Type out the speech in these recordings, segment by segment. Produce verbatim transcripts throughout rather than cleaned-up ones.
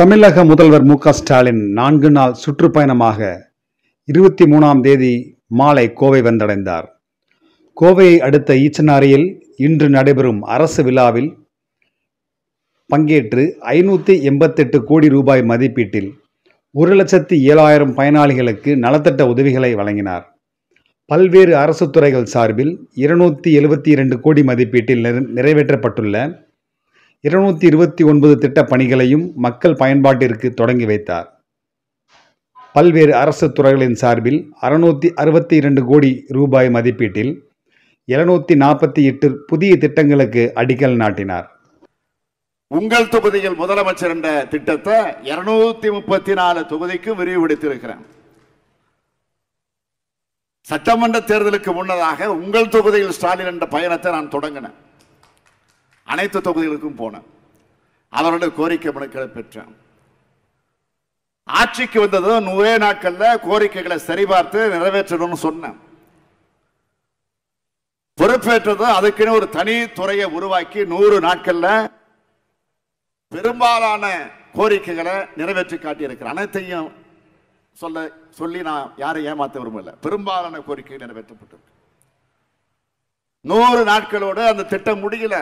தமிழக முதல்வர் மு க ஸ்டாலின் நான்கு நாள் சுற்றுப்பயணமாக இருபத்தி மூணாம் தேதி மாலை கோவை வந்தடைந்தார். கோவையை அடுத்த ஈச்சனாரியில் இன்று நடைபெறும் அரசு விழாவில் பங்கேற்று ஐநூற்றி எண்பத்தெட்டு கோடி ரூபாய் மதிப்பீட்டில் ஒரு லட்சத்தி ஏழாயிரம் பயனாளிகளுக்கு நலத்திட்ட உதவிகளை வழங்கினார். பல்வேறு அரசு துறைகள் சார்பில் இருநூத்தி எழுபத்தி இரண்டு கோடி மதிப்பீட்டில் நிறைவேற்றப்பட்டுள்ள இருநூத்தி இருபத்தி ஒன்பது திட்ட பணிகளையும் மக்கள் பயன்பாட்டிற்கு தொடங்கி வைத்தார். பல்வேறு அரசு துறைகளின் சார்பில் அறுநூத்தி அறுபத்தி இரண்டு கோடி ரூபாய் மதிப்பீட்டில் இருநூத்தி நாற்பத்தி எட்டு புதிய திட்டங்களுக்கு அடிக்கல் நாட்டினார். உங்கள் தொகுதியில் முதலமைச்சர் என்ற திட்டத்தை இருநூத்தி முப்பத்தி நாலு தொகுதிக்கு விரிவுபடுத்தியிருக்கிறேன். சட்டமன்ற தேர்தலுக்கு முன்னதாக உங்கள் தொகுதியில் ஸ்டாலின் என்ற பயணத்தை நான் தொடங்கினேன். அனைத்து தொகுதிகளுக்கும் போனேன். அவருடைய கோரிக்கை மனுக்களை பெற்றேன். ஆட்சிக்கு வந்தது நூறே நாட்கள்ல கோரிக்கைகளை சரிபார்த்து நிறைவேற்றணும்னு சொன்னேன். பொறுப்பேற்றது அதுக்குன்னு ஒரு தனி துறையை உருவாக்கி நூறு நாட்கள்ல பெரும்பாலான கோரிக்கைகளை நிறைவேற்றி காட்டியிருக்கிறேன். அனைத்தையும் சொல்ல சொல்லி நான் யாரை ஏமாத்த விரும்பல. பெரும்பாலான கோரிக்கை நிறைவேற்றப்பட்டிருக்கு. நூறு நாட்களோடு அந்த திட்டம் முடியல.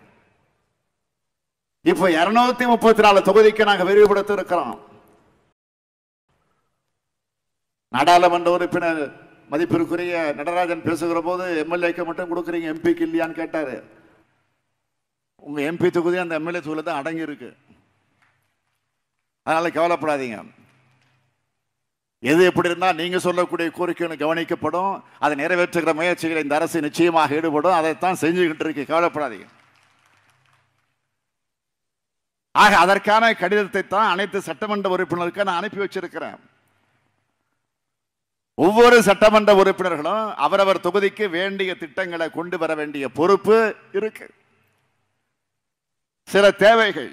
இப்ப இருநூத்தி முப்பத்தி நாலு தொகுதிக்கு நாங்க விரிவுபடுத்த இருக்கிறோம். நாடாளுமன்ற உறுப்பினர் மதிப்பிற்குரிய நடராஜன் பேசுகிற போது எம்எல்ஏக்கு மட்டும் கொடுக்குறீங்க, எம்பிக்கு இல்லையான்னு கேட்டாரு. உங்க எம்பி தொகுதி அந்த எம்எல்ஏ தொகுதியில தான் அடங்கி இருக்கு. அதனால கவலைப்படாதீங்க. எது எப்படி இருந்தா நீங்க சொல்லக்கூடிய கோரிக்கைகள் கவனிக்கப்படும். அதை நிறைவேற்றுகிற முயற்சிகளை இந்த அரசு நிச்சயமாக ஈடுபடும். அதைத்தான் செஞ்சுக்கிட்டு இருக்கு. கவலைப்படாதீங்க. ஆக அதற்கான கடிதத்தை தான் அனைத்து சட்டமன்ற உறுப்பினருக்கு நான் அனுப்பி வச்சிருக்கிறேன். ஒவ்வொரு சட்டமன்ற உறுப்பினர்களும் அவரவர் தொகுதிக்கு வேண்டிய திட்டங்களை கொண்டு வர வேண்டிய பொறுப்பு இருக்கு. சில தேவைகள்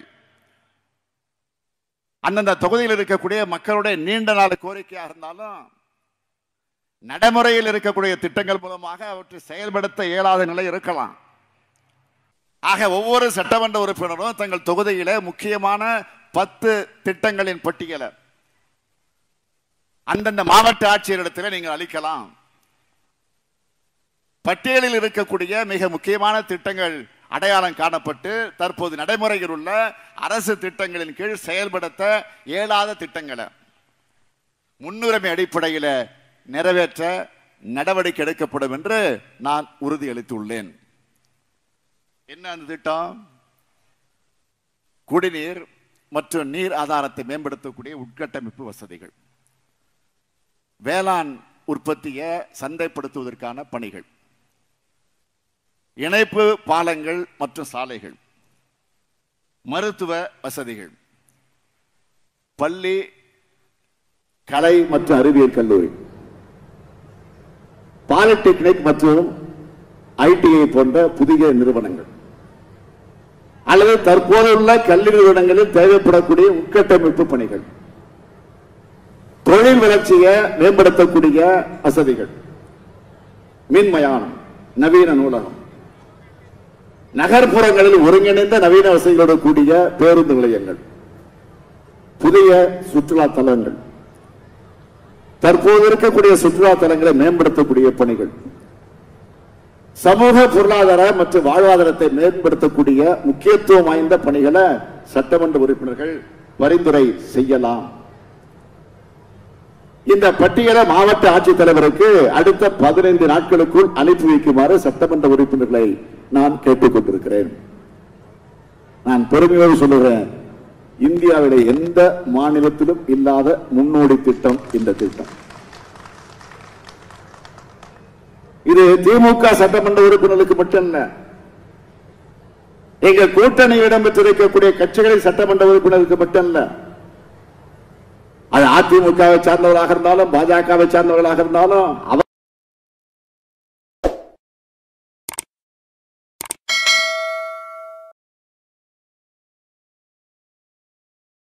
அந்தந்த தொகுதியில் இருக்கக்கூடிய மக்களுடைய நீண்ட நாள் கோரிக்கையாக இருந்தாலும் நடைமுறையில் இருக்கக்கூடிய திட்டங்கள் மூலமாக அவற்றை செயல்படுத்த இயலாத நிலை இருக்கலாம். ஆக ஒவ்வொரு சட்டமன்ற உறுப்பினரும் தங்கள் தொகுதியில முக்கியமான பத்து திட்டங்களின் பட்டியலை அந்தந்த மாவட்ட ஆட்சியரிடத்தில் நீங்கள் அளிக்கலாம். பட்டியலில் இருக்கக்கூடிய மிக முக்கியமான திட்டங்கள் அடையாளம் காணப்பட்டு தற்போது நடைமுறையில் உள்ள அரசு திட்டங்களின் கீழ் செயல்படுத்த இயலாத திட்டங்களை முன்னுரிமை அடிப்படையில் நிறைவேற்ற நடவடிக்கை எடுக்கப்படும் என்று நான் உறுதியளித்துள்ளேன். என்ன அந்த திட்டம்? குடிநீர் மற்றும் நீர் ஆதாரத்தை மேம்படுத்தக்கூடிய உட்கட்டமைப்பு வசதிகள், வேளாண் உற்பத்தியை சந்தைப்படுத்துவதற்கான பணிகள், இணைப்பு பாலங்கள் மற்றும் சாலைகள், மருத்துவ வசதிகள், பள்ளி, கலை மற்றும் அறிவியல் கல்லூரி, பாலிடெக்னிக் மற்றும் ஐடிஐ போன்ற புதிய நிறுவனங்கள் அல்லது தற்போதுள்ள கல்வி நிறுவனங்களில் தேவைப்படக்கூடிய உட்கட்டமைப்பு பணிகள், தொழில் வளர்ச்சியை மேம்படுத்தக்கூடிய வசதிகள், மின்மயானம், நவீன நூலகம், நகர்ப்புறங்களில் ஒருங்கிணைந்த நவீன வசதிகளோடு கூடிய பேருந்து நிலையங்கள், புதிய சுற்றுலா தலங்கள், தற்போது இருக்கக்கூடிய சுற்றுலா தலங்களை மேம்படுத்தக்கூடிய பணிகள், சமூக பொருளாதார மற்றும் வாழ்வாதாரத்தை மேம்படுத்தக்கூடிய முக்கியத்துவம் வாய்ந்த பணிகளை சட்டமன்ற உறுப்பினர்கள் பரிந்துரை செய்யலாம். இந்த பட்டியலை மாவட்ட ஆட்சித்தலைவருக்கு அடுத்த பதினைந்து நாட்களுக்குள் அனுப்பி வைக்குமாறு சட்டமன்ற உறுப்பினர்களை நான் கேட்டுக் கொண்டிருக்கிறேன். நான் பெருமையோடு சொல்லுகிறேன், இந்தியாவிலே எந்த மாநிலத்திலும் இல்லாத முன்னோடி திட்டம் இந்த திட்டம். இது திமுக சட்டமன்ற உறுப்பினர்களுக்கு மட்டுமல்ல, எங்க கூட்டணி இடம்பெற்றிருக்கக்கூடிய கட்சிகளின் சட்டமன்ற உறுப்பினருக்கு மட்டுமல்ல, அது அதிமுகவை சார்ந்தவர்களாக இருந்தாலும் பாஜகவை சார்ந்தவர்களாக இருந்தாலும்